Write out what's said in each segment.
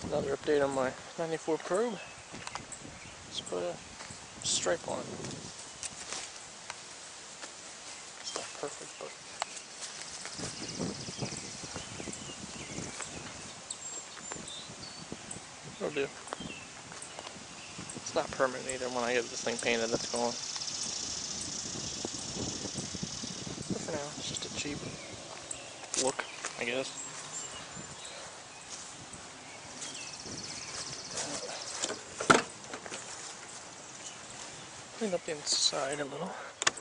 Another update on my 94 probe. Let's put a stripe on it. It's not perfect, but it'll do. It's not permanent either. When I get this thing painted, it's gone. But for now, it's just a cheap look, I guess. Cleaned up the inside a little.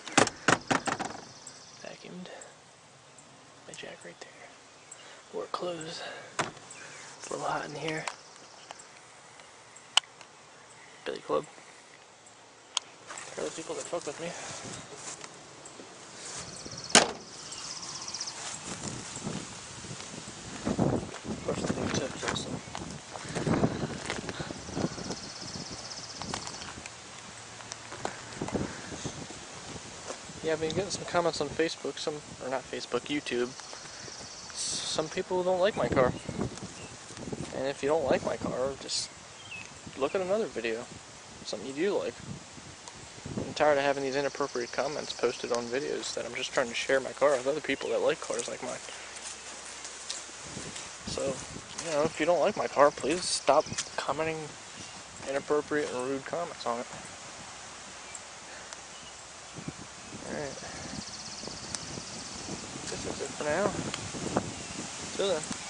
Vacuumed my jack right there. Wore clothes. It's a little hot in here. Billy Club. For the people that fuck with me. Brush the new tips also. Yeah, I've been getting some comments on Facebook, or not Facebook, YouTube. Some people don't like my car. And if you don't like my car, just look at another video. Something you do like. I'm tired of having these inappropriate comments posted on videos that I'm just trying to share my car with other people that like cars like mine. So, you know, if you don't like my car, please stop commenting inappropriate and rude comments on it. Alright. This is it for now. Till then.